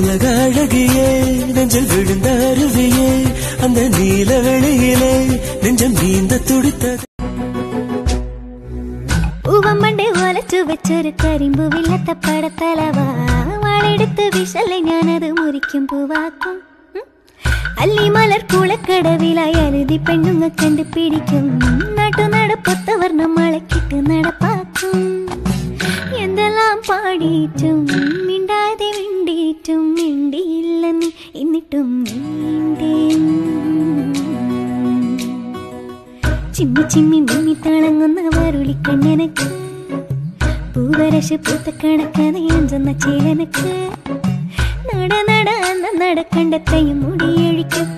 உலகழகியே நெஞ்சில் விழுந்த அருவியே அந்த நீல வெளியிலே நெஞ்சம் நீந்த துடித்தது പൂവമ്മണ്ടെ ഒലച്ചു വെച്ചൊരു കരിമ്പു വില്ലത്ത പടത്തലവാ വാളെടുത്ത് വിശലെ ഞാനത് മുറിക്കും പൂവാക്കും അല്ലിമലർ കുളക്കടവിലായി അരുതി പെണ്ണുങ്ങ കണ്ടുപിടിക്കും നാട്ടുനടപ്പൊത്തവർ നമ്മളെ കിട്ട് നടപ്പാക്കും എന്തെല്ലാം പാടിയിട്ടും മിണ്ടാതെ മിണ്ടിയിട്ടും മിണ്ടിയില്ല നീ എന്നിട്ടും ചിമ്മി ചിമ്മി മിന്നി തിളങ്ങുന്നവരുളിക്കണ്ണനക്ക് പൂവരശ് പൂത്ത കണക്കത് അഞ്ചെന്ന ചേലനക്ക് നട നട അന്ന നടക്കണ്ടത്തെയും മുടിയഴിക്കും